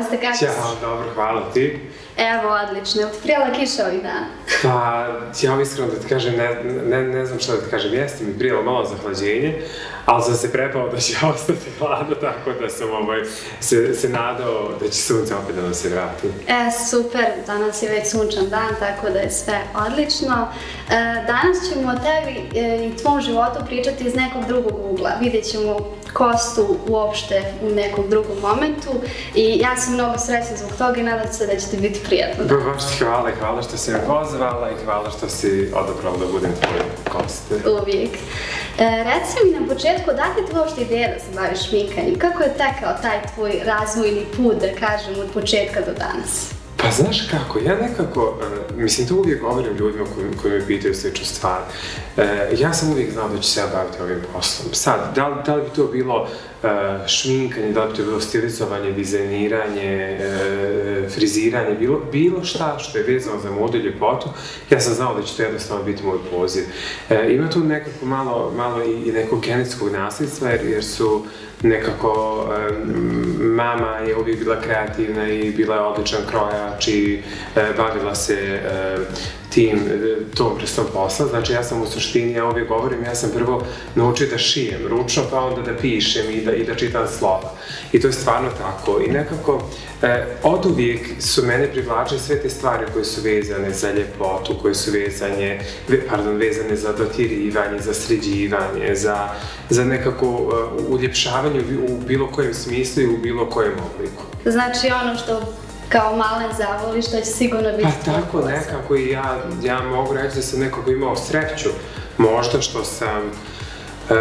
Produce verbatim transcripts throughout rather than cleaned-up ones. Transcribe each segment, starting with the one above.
Zdravo ste, kako si? Ćao, dobro, hvala ti. Evo, odlično. Je li ti prijela kiša ovih dana? Pa, ja iskreno da ti kažem, ne, ne, ne znam šta da ti kažem, jeste mi prijelo malo zahlađenje, ali sam se prepao da će ostati hladno, tako da sam ovaj, se, se nadao da će sunce opet da nam se vrati. E, super, danas je već sunčan dan, tako da je sve odlično. E, danas ćemo o tebi e, i tvom životu pričati iz nekog drugog ugla. Vidjet ćemo Kostu uopšte u nekom drugom momentu i ja sam mnogo srećna zbog toga i nadam se da će ti biti prijatno. Da. Baš ti hvala i hvala što si me pozvala i hvala što si odabrala da budem tvoj gost. Uvijek. E, reci mi na početku, odakle ti uopšte ideja da se baviš šminkanjem? Kako je tekao taj tvoj razvojni put, da kažem, od početka do danas? Pa znaš kako, ja nekako, uh, mislim to uvijek govorim ljudima koji, koji me pitaju sličnu stvar. Uh, ja sam uvijek znao da ću se ja baviti ovim poslom. Sad, da li, da li bi to bilo uh, šminkanje, da li bi to bilo stilizovanje, dizajniranje, uh, friziranje, bilo, bilo šta što je vezano za modu i ljepotu, ja sam znao da će to jednostavno biti moj poziv. Uh, ima tu nekako malo, malo i, i nekog genetskog nasljedstva jer, jer su nekako, um, mama je uvijek bila kreativna i bila je odličan krojač i uh, bavila se uh, tim, tom vrstom posla. Znači ja sam u suštini, ja uvijek govorim, ja sam prvo naučio da šijem ručno, pa onda da pišem i da, i da čitam slova. I to je stvarno tako. I nekako, eh, od uvijek su mene privlačile sve te stvari koje su vezane za ljepotu, koje su vezane, pardon, vezane za dotirivanje, za sređivanje, za, za nekako uh, uljepšavanje u, u bilo kojem smislu i u bilo kojem obliku. Znači ono što kao malen zavoliš, to će sigurno biti... Pa tako nekako i ja, ja mogu reći da sam nekako imao sreću. Možda što sam, e,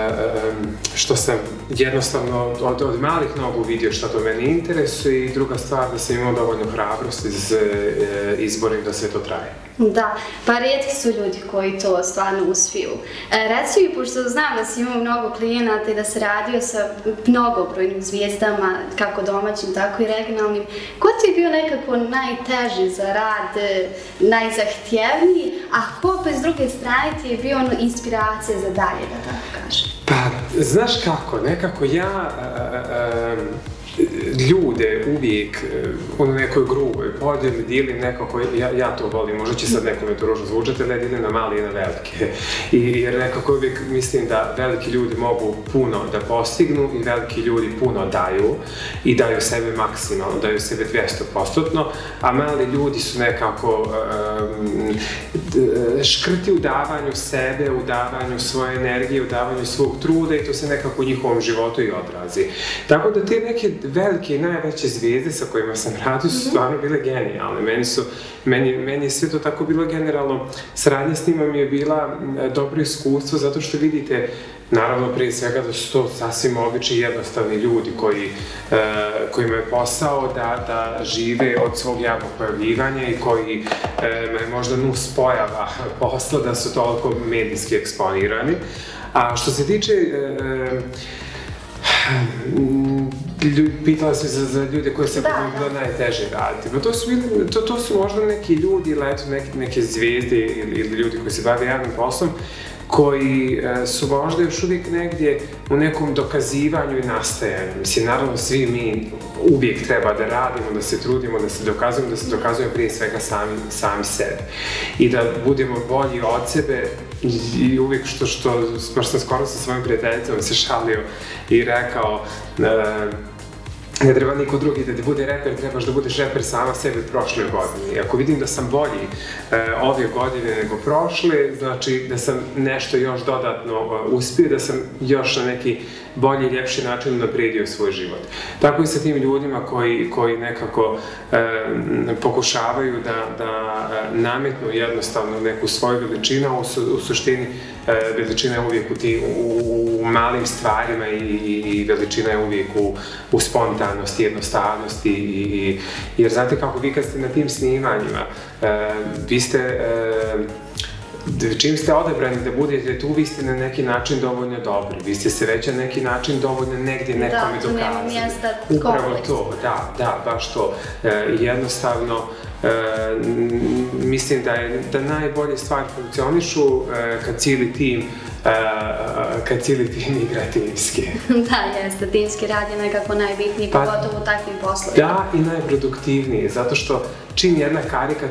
što sam jednostavno od, od malih nogu vidio šta to meni interesuje i druga stvar da sam imao dovoljno hrabrosti da se e, izborim da sve to traje. Da, pa rijetki su ljudi koji to stvarno uspiju. E, reci mi, pošto znam da si imao mnogo klijenata i da se radio sa mnogobrojnim zvijezdama, kako domaćim, tako i regionalnim, ko ti je bio nekako najteži za rad, najzahtjevniji, a ko opet s druge strane ti je bio ono inspiracija za dalje, da tako kažem? Pa, znaš kako, nekako ja... A, a, ljude uvijek u nekoj gruboj podjeli dijelim nekako, ja, ja to volim, možda će sad nekome to ružno zvučati, ali ja dijelim na male i na velike. I, jer nekako uvijek mislim da veliki ljudi mogu puno da postignu i veliki ljudi puno daju i daju sebe maksimalno, daju sebe dvjesto posto, a mali ljudi su nekako um, škrti u davanju sebe, u davanju svoje energije, u davanju svog truda i to se nekako u njihovom životu i odrazi. Tako da te neke velike i najveće zvijezde sa kojima sam radio su stvarno bile genijalne. Meni, su, meni, meni je sve to tako bilo generalno. Saradnja s njima mi je bila dobro iskustvo zato što vidite, naravno prije svega da su to sasvim obični i jednostavni ljudi koji, uh, kojima je posao da, da žive od svog javnog pojavljivanja i koji um, možda nus pojava posla da su toliko medijski eksponirani. A što se tiče uh, pitala si za, za ljude koji se da, bilo da. najteže raditi. Pa to su, to, to su možda neki ljudi ili eto neke, neke zvijezde ili, ili ljudi koji se bave javnim poslom koji e, su možda još uvijek negdje u nekom dokazivanju i nastajanju. Mislim, naravno svi mi uvijek treba da radimo, da se trudimo, da se dokazujemo, da se dokazujemo prije svega sami, sami sebe. I da budemo bolji od sebe i uvijek što, što, baš sam skoro sa svojim prijateljicom se šalio i rekao e, ne treba niko drugi da ti bude reper, trebaš da budeš reper sama sebe prošle godine. I ako vidim da sam bolji e, ove godine nego prošle, znači da sam nešto još dodatno e, uspio, da sam još na neki bolji i ljepši način napredio svoj život. Tako i sa tim ljudima koji, koji nekako e, pokušavaju da, da nametnu jednostavno neku svoju veličinu, a u, su, u suštini e, veličina je uvijek u, ti, u, u malim stvarima i, i, i veličina je uvijek u, u spontanosti, jednostavnosti. I, i, jer znate kako vi kad ste na tim snimanjima, e, vi ste... E, čim ste odabrani da budete tu, vi ste na neki način dovoljno dobri. Vi ste se već na neki način dovoljno negdje nekome dokazali. Da, tu nema mjesta Upravo to, da, da, baš to. E, jednostavno, e, mislim da, je, da najbolje stvari funkcionišu e, kad cijeli tim kad cijeli tim igra timski. Da, jeste, timski rad je nekako najbitniji, pogotovo u takvim poslovima. Da, i najproduktivniji, zato što čim jedna karika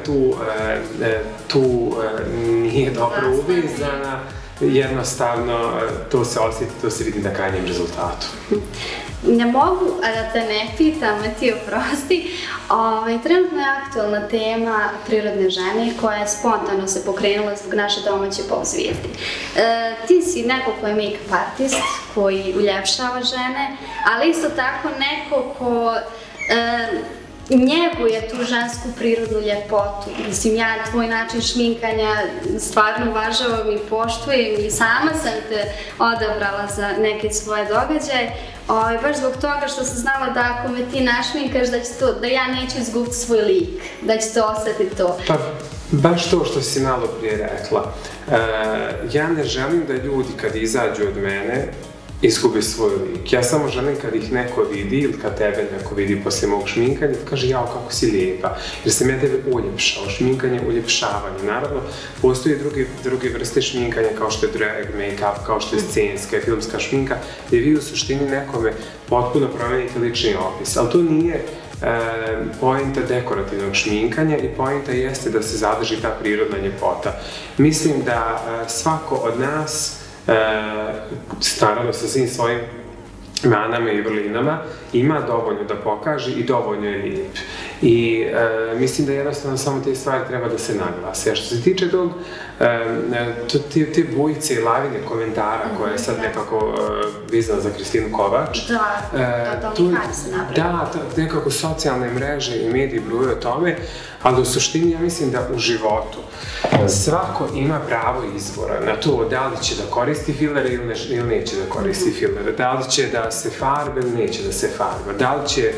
tu nije dobro uvezana, jednostavno to se osjeti, to se vidi na krajnjem rezultatu. Ne mogu, a da te ne pitam, ti oprosti, trenutno je aktualna tema prirodne žene koja je spontano se pokrenula zbog naše domaće pop zvijezde. Ti si neko ko je make-up artist, koji uljepšava žene, ali isto tako neko ko njeguje tu žensku prirodnu ljepotu. Mislim, ja tvoj način šminkanja stvarno uvažavam i poštujem i sama sam te odabrala za neke svoje događaje. Baš zbog toga što sam znala da ako me ti našminkaš da ja neću izgubiti svoj lik, da će to ostati to. Pa, baš to što si malo prije rekla. Ja ne želim da ljudi kad izađu od mene izgubi svoj lik. Ja samo želim kad ih neko vidi ili kad tebe neko vidi poslije mog šminkanja, kaže jao kako si lijepa, jer sam ja tebe uljepšao. Šminkanje, uljepšavanje. Naravno, postoji druge vrste šminkanja kao što je drag make-up, kao što je scenska i filmska šminka, gdje vi u suštini nekome potpuno promenite lični opis, ali to nije poenta dekorativnog šminkanja i poenta jeste da se zadrži ta prirodna ljepota. Mislim da svako od nas naravno sa svim svojim manama i vrlinama ima dovoljno da pokaže i dovoljno je lijep. I mislim da jednostavno samo te stvari treba da se naglase. A što se tiče tog, te bujice i lavine komentara koja je sad nekako vezana za Kristinu Kovač. Da, da li hajde se napraviti. Da, nekako socijalne mreže i mediji bruje o tome, ali u suštini ja mislim da u životu svako ima pravo izbora na to da li će da koristi filere ili neće da koristi filere, da li će da se farbe ili neće da se farbe, da li će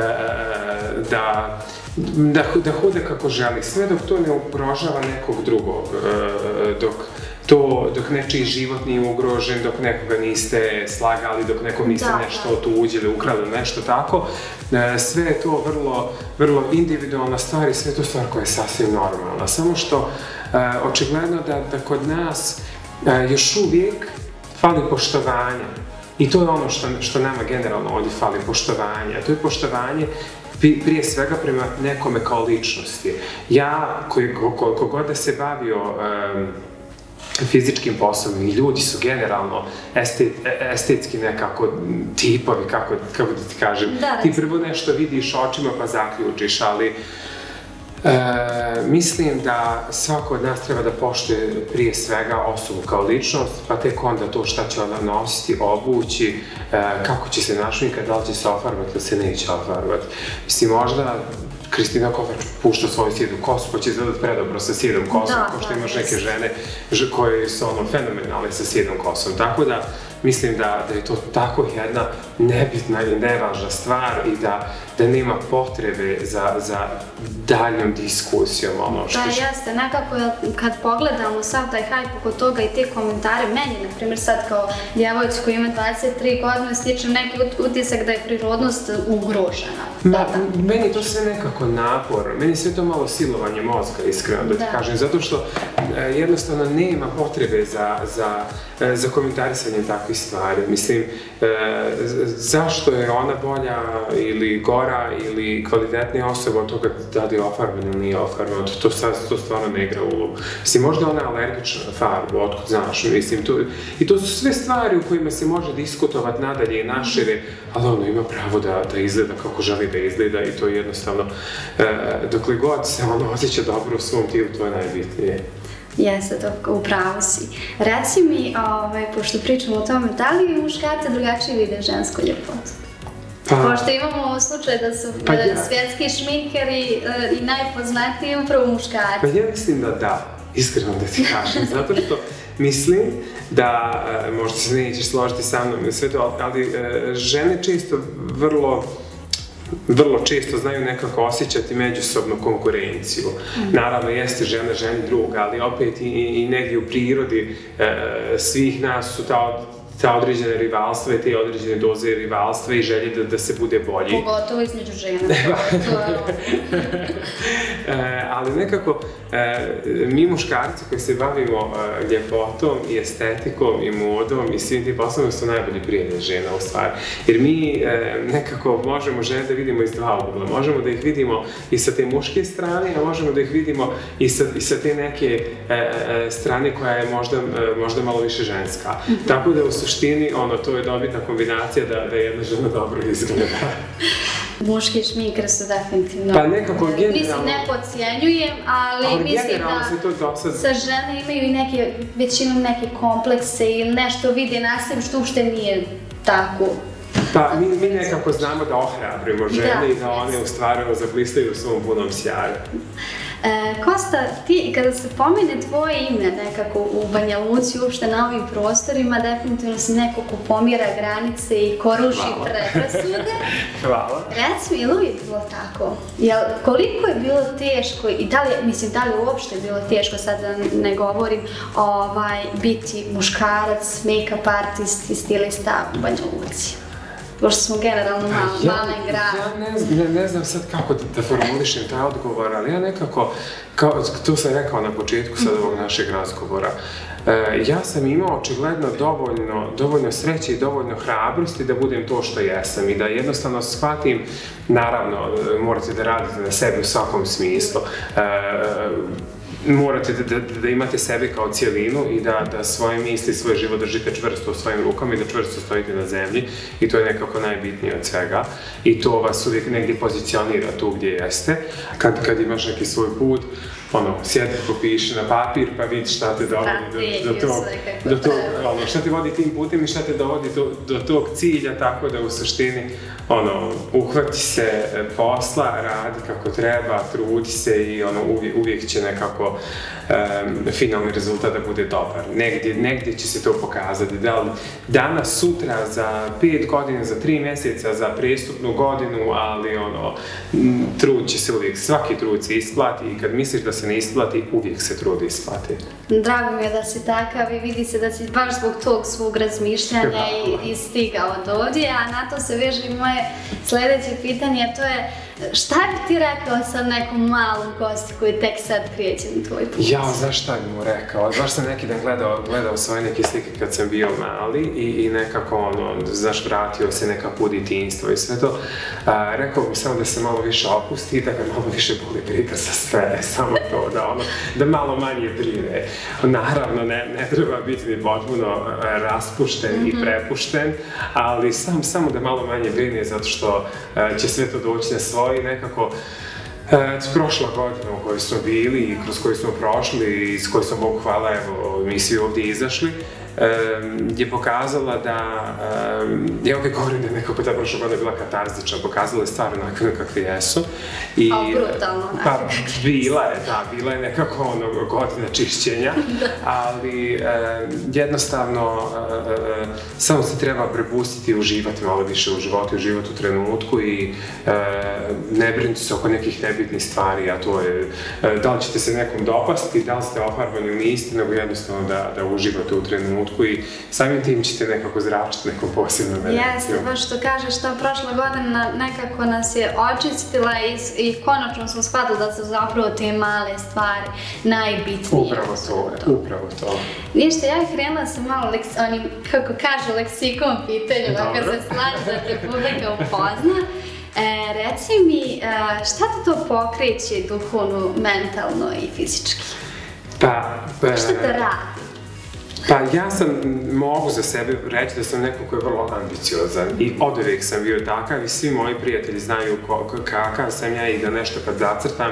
da hode kako želi, sve dok to ne ugrožava nekog drugog, dok nečiji život nije ugrožen, dok nekoga niste slagali, dok nekom niste nešto otuđili, ukrali, nešto tako. Sve je to vrlo individualna stvar i sve je to stvar koja je sasvim normalna. Samo što očigledno da kod nas još uvijek fali poštovanja. I to je ono što nama generalno ovdje fali, poštovanje. A to je poštovanje prije svega prema nekome kao ličnosti. Ja, koliko god da se bavio fizičkim poslom i ljudi su generalno estetski nekako tipovi, kako da ti kažem. Ti prvo nešto vidiš očima pa zaključiš, ali mislim da svako od nas treba da poštuje prije svega osobu kao ličnost, pa tek onda to šta će ona nositi, obući, kako će se našminkati, da li će se ofarbati ili se neće ofarbati. Mislim, možda Kristina Kovač pušta svoju sjedu kosu, pa će izgledati predobro sa sjedom kosom, pošto imaš neke žene koje su fenomenalne sa sjedom kosom. Tako da mislim da je to tako jedna nebitna i nevažna stvar i da nema potrebe za daljnom diskusijom. Da, jeste. Nekako kad pogledamo sav taj hajp oko toga i te komentare, meni, na primjer, sad kao djevojci koja ima dvadeset tri godine, stičem neki utisak da je prirodnost ugrožena. Meni to sve nekako napor, meni sve to malo silovanje mozga, iskreno da ti kažem, zato što jednostavno nema potrebe za komentarisanjem takvih stvari. Mislim, zašto je ona bolja ili gora ili kvalitetnija osoba od toga da li je ofarbena ili nije ofarbena, to stvarno ne igra ulogu. Mislim, možda ona je alergična na farbu, otkud znaš, mislim, i to su sve stvari u kojima se može diskutovati nadalje i našire, ali ono ima pravo da izgleda kako želi da izgleda i to je jednostavno, dokle god se ono osjeća dobro u svom tijelu, to je najbitnije. Jeste, to upravo si. Reci mi, pošto pričamo o tome, da li muškarci drugačije vide žensku ljepotu? Pošto imamo slučaj da su svjetski šminkeri i najpoznatiji upravo muškarci. Pa ja mislim da da, iskreno da ti kažem, zato što mislim da, možda se nećeš složiti sa mnom i sve to, ali žene često vrlo vrlo često znaju nekako osjećati međusobnu konkurenciju. Naravno, jeste žena ženi druga, ali opet i negdje u prirodi svih nas su ta određena rivalstva i te određene doze rivalstva i želje da se bude bolji. Pogotovo između žena. Ali nekako mi muškarci koji se bavimo ljepotom i estetikom i modom i svim tim poslovima su najbolji prijatelji žena u stvari. Jer mi nekako možemo žene da vidimo iz dva ugla. Možemo da ih vidimo i sa te muške strane, a možemo da ih vidimo i sa te neke strane koja je možda malo više ženska. Tako da u suštini to je dobitna kombinacija da jedna žena dobro izgleda. Muški šminkar su definitivno... Pa nekako generalno... Mislim, ne podcijenjujem, ali mislim da sa žene imaju i neke, većinom neke komplekse ili nešto vide na sebi što uopšte nije tako. Pa mi nekako znamo da ohrabrimo žene i da one u stvari zablistaju u svom punom sjaju. Kosta, ti kada se pomene tvoje ime nekako u Banja Luci, uopšte na ovim prostorima, definitivno si neko ko pomira granice i ko ruši predrasude. Hvala. Reci mi, je li uvijek bilo tako? Koliko je bilo teško i da li, mislim, da li uopšte je bilo teško, sad da ne govorim, biti muškarac, make-up artist i stilista u Banja Luci? Pošto smo generalno malen grad. Ja ne znam sad kako da formulišem taj odgovor, ali ja nekako, to sam rekao na početku sad ovog našeg razgovora, ja sam imao očigledno dovoljno sreće i dovoljno hrabrosti da budem to što jesam i da jednostavno shvatim, naravno morate da radite na sebi u svakom smislu, morate da imate sebe kao cijelinu i da svoje misli, svoj život držite čvrsto u svojim rukama i da čvrsto stojite na zemlji i to je nekako najbitnije od svega i to vas uvijek negdje pozicionira tu gdje jeste. Kad imaš neki svoj put, ono, sjedi, popiši na papir pa vidi šta te dovodi do tog, ono, šta te vodi tim putem i šta te dovodi do tog cilja, tako da u suštini, ono, uhvati se posla, radi kako treba, trudi se i ono, uvijek će nekako finalni rezultat da bude dobar. Negdje će se to pokazati, da li danas, sutra, za pet godina, za tri mjeseca, za prestupnu godinu, ali ono, trud će se uvijek, svaki trud se isplati i kad misliš da se ne isplati, uvijek se trud isplati. Drago mi je da si takav i vidi se da si baš zbog tog svog razmišljanja i stigao od ovdje, a na to se veže i moje sljedeće pitanje, a to je šta bi ti rekao sad nekom malom gostu koji tek sad kreće na tvoj put? Ja, znaš šta bi mu rekao? Znaš sam neki dan gledao svoje neke slike kad sam bio mali i nekako, ono, znaš, vratio se nekako u djetinjstvo i sve to. Rekao bi samo da se malo više opusti i da ga malo više boli briga za sve, samo to, da malo manje brine. Naravno, ne treba biti ni potpuno raspušten i prepušten, ali samo da malo manje brine zato što će sve to doći na svoj i nekako prošla godina u kojoj smo bili i kroz koju smo prošli i s kojoj smo, Bogu hvala, evo, mi svi ovdje izašli, je pokazala da, ja uvijek govorim da je nekako ta prošla godina bila katarzična, pokazala je stvari onakve kakve jesu. A brutalno onakve. Pa, bila je, da, bila je nekako ono godina čišćenja, ali jednostavno samo se treba prepustiti i uživati malo više u životu, uživati u trenutku i ne brinuti se oko nekih nebitnih stvari, a to je da li ćete se nekom dopasti, da li ste ofarbani ili niste, nego jednostavno da uživate u trenutku i samim tim ćete nekako zračiti nekom posebnom energijom. Jeste, baš što kažeš, ta prošla godina nekako nas je očistila i konačno smo shvatili da su zapravo te male stvari najbitnije. Upravo to, upravo to. Ništa, ja krenula sam malo, onim, kako kažu, leksikom pitanju, ako se slaži da te publika upozna. Reci mi, šta te to pokreće duhovno, mentalno i fizički? Pa... Šta te radi? Pa ja sam, mogu za sebe reći da sam neko ko je vrlo ambiciozan i od uvijek sam bio takav i svi moji prijatelji znaju kakav sam ja i da nešto kad zacrtam,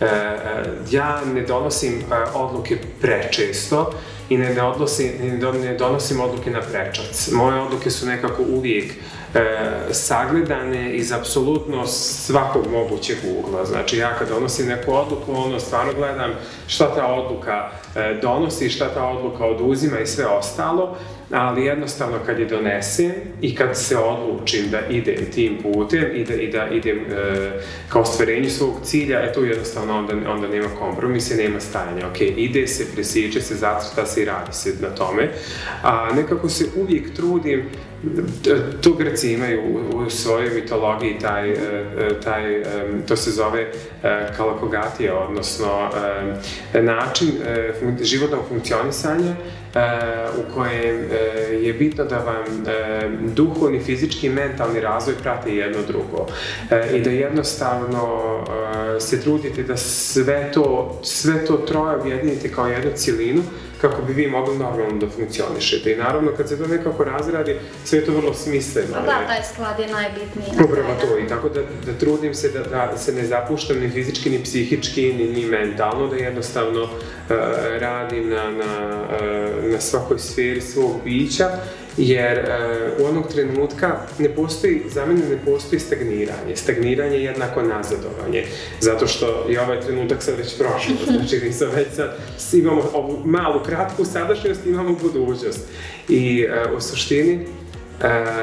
ja ne donosim odluke prečesto i ne donosim odluke na prečac. Moje odluke su nekako uvijek sagledane iz apsolutno svakog mogućeg ugla. Znači ja kad donosim neku odluku, ono stvarno gledam šta ta odluka donosi, šta ta odluka oduzima i sve ostalo ali jednostavno kad je donesem i kad se odlučim da idem tim putem i da, i da idem e, ka ostvarenju svog cilja, e tu jednostavno onda, onda nema kompromisa, nema stajanja. Ok, ide se, presječe se, zacrta se i radi se na tome. A nekako se uvijek trudim, to Grci imaju u svojoj mitologiji, taj, taj, to se zove kalakogatija, odnosno način životnog funkcionisanja u kojem je bitno da vam duhovni, fizički i mentalni razvoj prate jedno drugo i da jednostavno se trudite da sve to, sve to troje objedinite kao jednu cijelinu kako bi vi mogli normalno da funkcionišete. I naravno, kad se to nekako razradi, sve je to vrlo smisleno. Pa da, taj sklad je najbitniji. Upravo to. I tako da, da trudim se da, da se ne zapuštam ni fizički, ni psihički, ni, ni mentalno, da jednostavno uh, radim na, na, uh, na svakoj sferi svog bića, jer uh, u onog trenutka ne postoji, za mene ne postoji stagniranje. Stagniranje je jednako nazadovanje, zato što je ovaj trenutak sad već prošao, znači nisam već sad, imamo ovu malu, kratku sadašnjost, imamo budućnost. I uh, u suštini, Uh,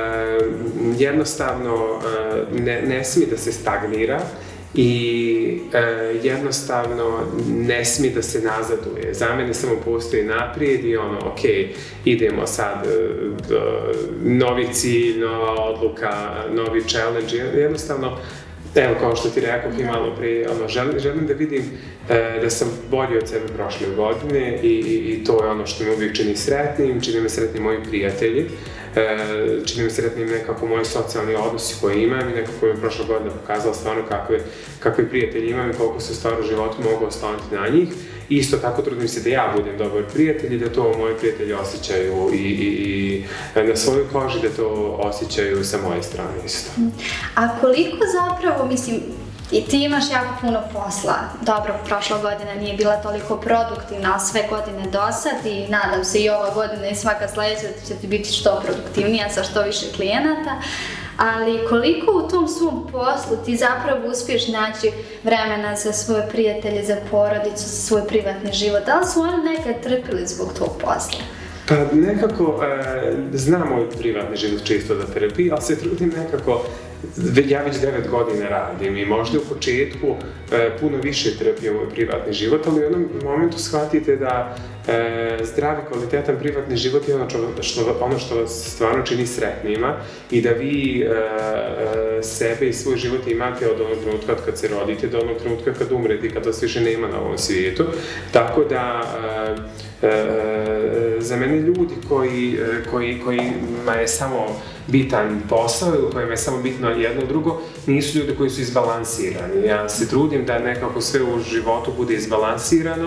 jednostavno uh, ne, ne smije da se stagnira i uh, jednostavno ne smije da se nazaduje. Za mene samo postoji naprijed i ono, ok, idemo sad, uh, novi cilj, nova odluka, novi challenge, jednostavno, evo, kao što ti rekao i malo prije, ono, želim, želim da vidim e, da sam bolji od sebe prošle godine i, i, i to je ono što me uvijek čini sretnim, čini me sretnim moji prijatelji, e, čini me sretnim nekako moji socijalni odnosi koje imam i nekako mi je prošla godina pokazala stvarno kakve, kakve prijatelji imam i koliko se stvarno u životu mogu osloniti na njih. Isto tako trudim se da ja budem dobar prijatelj i da to moji prijatelji osjećaju i, i, i na svojoj koži da to osjećaju sa moje strane isto. A koliko zapravo, mislim, i ti imaš jako puno posla. Dobro, prošla godina nije bila toliko produktivna, a sve godine do sad i nadam se i ova godina i svaka sljedeća će ti biti što produktivnija sa što više klijenata. Ali koliko u tom svom poslu ti zapravo uspiješ naći vremena za svoje prijatelje, za porodicu, za svoj privatni život? Da li su oni nekad trpili zbog tog posla? Pa nekako, e, znam moj privatni život čisto da trpi, ali se trudim nekako, ja već devet godina radim i možda u početku e, puno više trpio moj privatni život, ali u jednom momentu shvatite da e, zdravi, kvalitetan privatni život je ono što, što, ono što vas stvarno čini sretnima i da vi e, e, sebe i svoj život imate od onog trenutka kad se rodite do onog trenutka kad umrete i kad vas više nema na ovom svijetu. Tako da e, e, za mene ljudi koji, koji, kojima je samo bitan posao ili kojima je samo bitno jedno drugo, nisu ljudi koji su izbalansirani. Ja se trudim da nekako sve u životu bude izbalansirano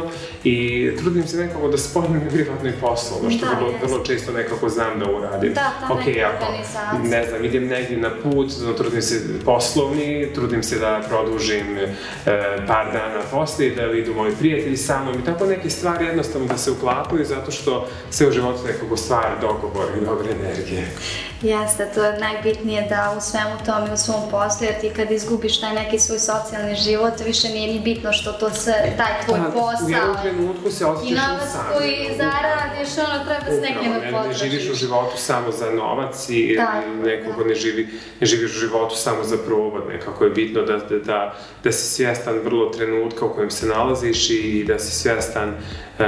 i trudim se nekako da spojim i privatno i posao, ono što da, vrlo, vrlo često nekako znam da uradim. Da, ta okay, neka ako, organizacija. Ne znam, idem negdje na put, trudim se poslovni, trudim se da produžim e, par dana poslije, da idu moji prijatelji sa mnom i tako neke stvari jednostavno da se uklapaju zato što sve u životu nekako stvara dogovor i dobre energije. Jeste, to je najbitnije da u svemu tome, u svom poslu, jer ti kad izgubiš taj neki svoj socijalni život, više nije ni bitno što to sve, taj tvoj pa, posao. U jednom trenutku se osjećaš i novac koji zaradiš, ono treba s nekim da potražiš. Ne živiš u životu samo za novac i da, nekoga da. ne, živi, ne živiš u životu samo za provod. Nekako je bitno da, da, da, da si svjestan vrlo trenutka u kojem se nalaziš i da si svjestan uh,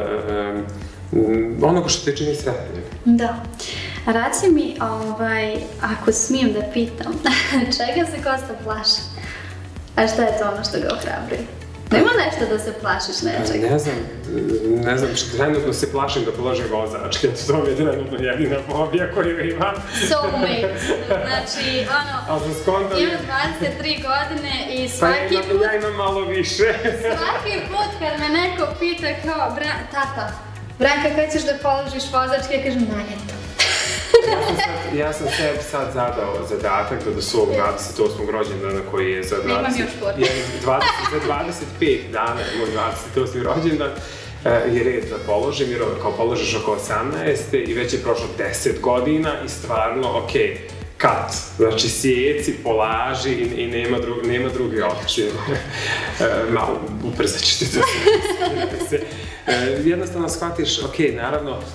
uh, onoga što te čini sretnim. Da. Reci mi, ovaj, ako smijem da pitam, čega se Kosta plaši? A šta je to ono što ga ohrabruje? Nema nešto da se plašiš nečega? Ne znam, ne znam, što trenutno se plašim da položim vozačke, to mi je trenutno jedina fobija koju imam. Soulmate, znači, ono, imam dvadeset tri godine i svaki pa put... Ja imam malo više. Svaki put kad me neko pita kao, tata, Branka, kad ćeš da položiš vozačke, ja kažem, na ljeto. Ja sam, sad, ja sam sebi sad zadao zadatak da do svog dvadeset osmog rođendana koji je za dvadeset pet dana, moj dvadeset osmi rođendan, je red da položim, jer kao položiš oko osamnaeste i već je prošlo deset godina i stvarno, okej, kat, znači sjeci, polaži i, i nema, dru, nema druge opcije. Malo ubrzat ću ti to se. Jednostavno shvatiš, okej, naravno,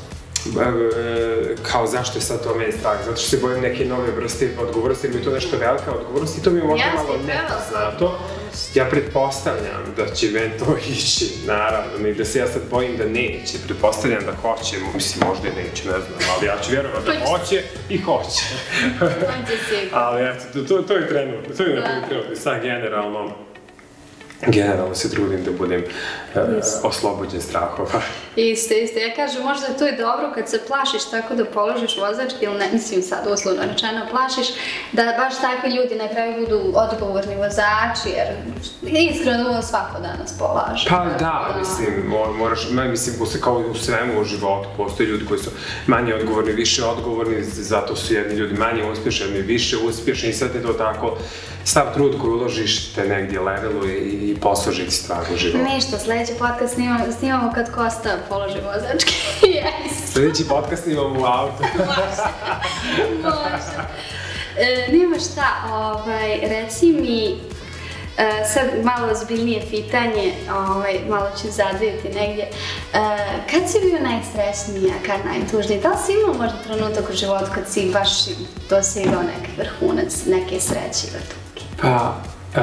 kao zašto je sad to meni strah, zato što se bojim neke nove vrste odgovornosti, jer mi je to nešto velika odgovornost i to mi je možda malo nepoznato. Ja pretpostavljam da će meni to ići, naravno, i da se ja sad bojim da neće, pretpostavljam da hoće, mislim možda i neće, ne znam, ali ja ću vjerovati da hoće i hoće. Ali eto, to je trenutno, to je trenutno, sad generalno, generalno se trudim da budem oslobođen strahova. Isto, isto. Ja kažem, možda to je dobro kad se plašiš tako da položiš vozački, ili ne, mislim sad uslovno rečeno, plašiš da baš takvi ljudi na kraju budu odgovorni vozači, jer iskreno svako danas polaže. Pa da, mislim, moraš, mislim, kao u svemu u životu, postoje ljudi koji su manje odgovorni, više odgovorni, zato su jedni ljudi manje uspješni, jedni više uspješni i sad je to tako, sav trud koji uložiš te negdje leveluje i posložiti stvar u životu. Ništa, sljedeći podcast snimamo kad Kosta položi vozački. Sljedeći podcast snimamo u autu. Može, može. Nema šta, reci mi, sad malo ozbiljnije pitanje, malo ću zadvijeti negdje. Kad si bio najsrećniji, a kad najtužniji? Da li si imao možda trenutak u životu kad si baš dosegao neki vrhunac, neke sreće ili tuge? Pa,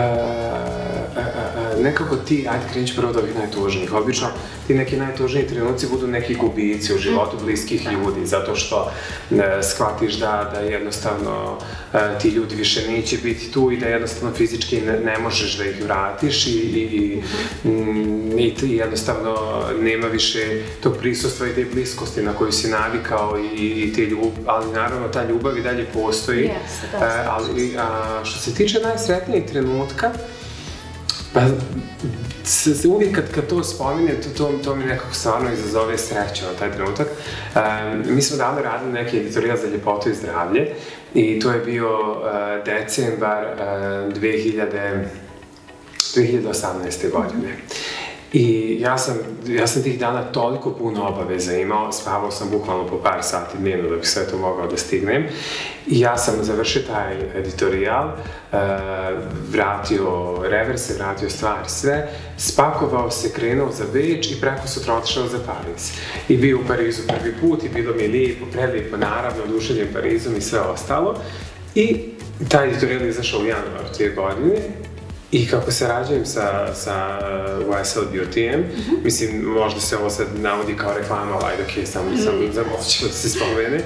nekako ti, ajde krenut prvo od ovih najtužnijih. Obično ti neki najtužniji trenuci budu neki gubici u životu bliskih ljudi, zato što shvatiš da jednostavno ti ljudi više neće biti tu i da jednostavno fizički ne možeš da ih vratiš i jednostavno nema više tog prisustva i te bliskosti na koju si navikao i te ljubav, ali naravno ta ljubav i dalje postoji. Ali što se tiče najsretnijeg trenutka, pa uvijek kad to spominjem, to mi nekako stvarno izazove sreću na taj trenutak. Mi smo davno radili neki editorijal za ljepotu i zdravlje i to je bio decembar dve hiljade osamnaeste. godine. I ja sam tih dana toliko puno obaveza imao, spavao sam bukvalno po par sati dnevno da bih sve to mogao da stignem. I ja sam završio taj editorijal, vratio reverse, vratio stvari sve, spakovao se, krenuo za Beč i preko sutra otišao za Pariz. I bio u Parizu prvi put i bilo mi je lijepo, prelijepo, naravno, oduševljen Parizom i sve ostalo. I taj editorijal je izašao u januaru te godine. I kako se rađujem sa Y S L Beauty-em, mislim, možda se ovo sad navodi kao reklama, ali ajde, okej, samo zamoću da se spomene.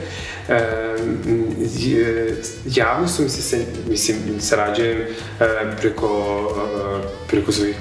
Javno su mi se, mislim, sarađujem preko svojih,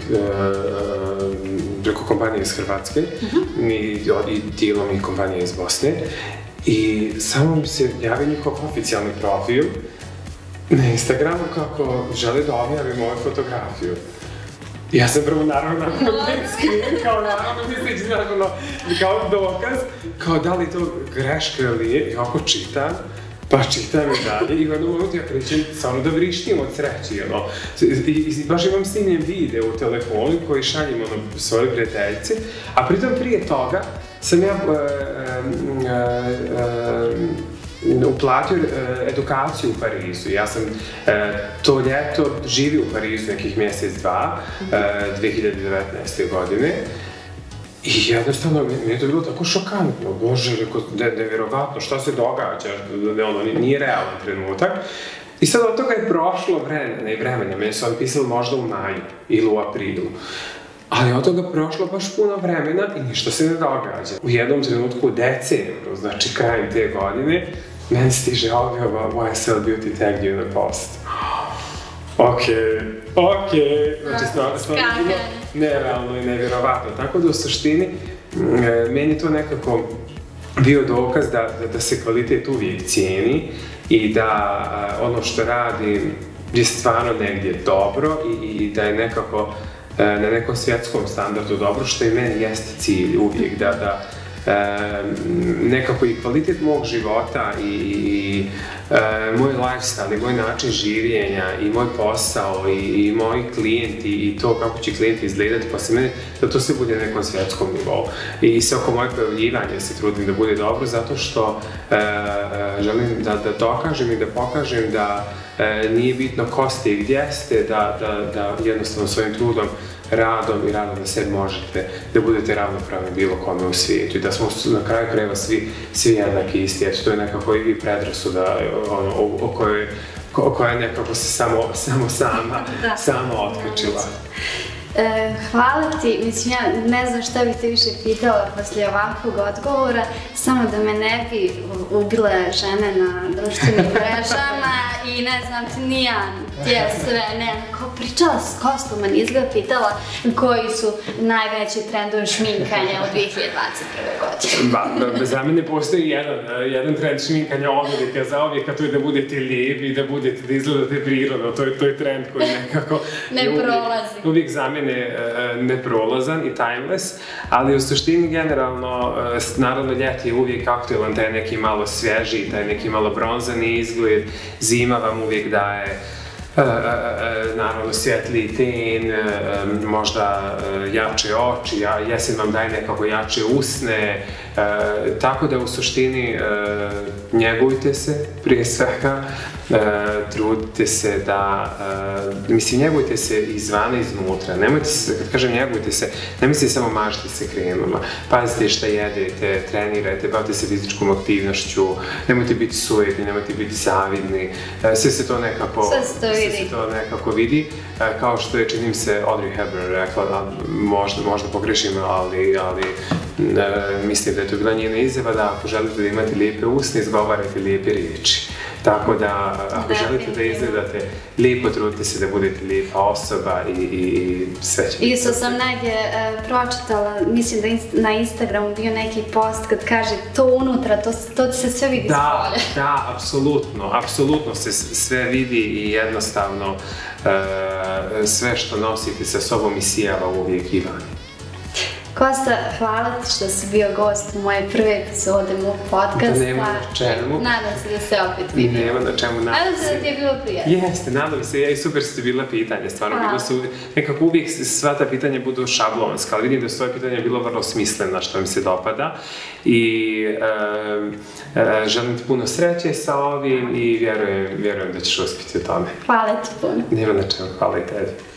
preko kompanije iz Hrvatske i dijelom i kompanije iz Bosne. I samo mi se javi njihov oficijalni profil na Instagramu kako žele da objavim moju fotografiju. Ja sam prvo naravno napravio print screen, kao naravno misleći naravno kao dokaz, kao da li to greška ili je, i ako čitam, pa čitam i dalje i u jednom momentu ja krećem samo da vrištim od sreći, ono. I baš imam snimljen video u telefonu koji šaljem ono svoje prijateljice, a pritom prije toga sam ja uplatio edukaciju u Parizu. Ja sam to ljeto živio u Parizu nekih mjesec, dva, dve hiljade devetnaeste. godine. I jednostavno, mi je to bilo tako šokantno. Bože, nevjerovatno, šta se događa? Nije realan trenutak. I sad od toga je prošlo vremena i vremena. Meni su oni pisali možda u maju ili u aprilu. Ali od toga prošlo baš puno vremena i ništa se ne događa. U jednom trenutku u decembru, znači krajem te godine, meni stiže objava Y S L Beauty tagged you na post. Okej, okej, znači stvarno bilo nerealno i nevjerovatno. Tako da u suštini, meni je to nekako bio dokaz da se kvalitet uvijek cijeni i da ono što radim je stvarno negdje dobro i da je nekako na nekom svjetskom standardu dobro, što i meni jeste cilj uvijek, da nekako i kvalitet mog života i moj lifestyle i moj način življenja i moj posao i moji klijenti i to kako će klijenti izgledati posle mene, da to sve bude na nekom svjetskom nivou. I sve oko moje pojavljivanje se trudim da bude dobro zato što želim da dokažem i da pokažem da nije bitno ko ste i gdje ste, da jednostavno svojim trudom radom i radom na sebi možete da budete ravnopravni bilo kome u svijetu i da smo na kraju krajeva svi, svi jednaki isti. Eto, to je nekako i predrasuda ono, o, o kojoj koja je nekako se samo, samo sama, sama otkačila. E, hvala ti, mislim ja ne znam šta bih te više pitala poslije ovakvog odgovora, samo da me ne bi ubile žene na društvenim mrežama i ne znam ti nija gdje sve, ne, ko pričala s Kostom, a izgleda pitala koji su najveći trendovi šminkanja u dvije hiljade dvadeset prve. godine. Ba, za mene postoji jedan, jedan trend šminkanja oduvijek, za uvijek, a to je da budete lijepi i da budete, da izgledate prirodno, to je, to je trend koji nekako ne prolazi. Uvijek za mene neprolazan i timeless, ali u suštini generalno, naravno ljeti je uvijek aktualan taj neki malo svježi, taj neki malo bronzani izgled, zima vam uvijek daje naravno svjetliji ten, možda jače oči, jesen vam daje nekako jače usne, tako da u suštini njegujte se prije svega, trudite se da, mislim njegujte se izvana i iznutra, nemojte se, kad kažem njegujte se, ne mislite samo mažite se kremama, pazite šta jedete, trenirajte, bavite se fizičkom aktivnošću, nemojte biti sujetni, nemojte biti zavidni, sve se to nekako, sve se to nekako vidi, kao što je, činim se, Audrey Hepburn rekla, možda, možda pogrešim, ali, ali mislim da je to bila njena izjava da ako želite da imate lijepe usne, izgovarajte lijepe riječi. Tako da, ako želite da izgledate lijepo, trudite se da budete lijepa osoba i, i, i sve će. Isto sam negdje uh, pročitala, mislim da inst na Instagramu bio neki post kad kaže to unutra, to, to se sve vidi da, s polja. Da, apsolutno, apsolutno se sve vidi i jednostavno uh, sve što nosite sa sobom isijava uvijek i van. Kosta, hvala ti što si bio gost u moje prve epizode mog podcasta. Da nema na čemu. Nadam se da se opet vidimo. Nema na čemu, nadam se. Nadam se da ti je bilo prijatno. Jeste, nadam se, ja i super su ti bila pitanja, stvarno, bilo su, nekako uvijek sva ta pitanja budu šablonska, ali vidim da su tvoje pitanje bilo vrlo smislena, što mi se dopada i e, e, želim ti puno sreće sa ovim i vjerujem, vjerujem da ćeš uspjeti u tome. Hvala ti puno. Nema na čemu, hvala i tebi.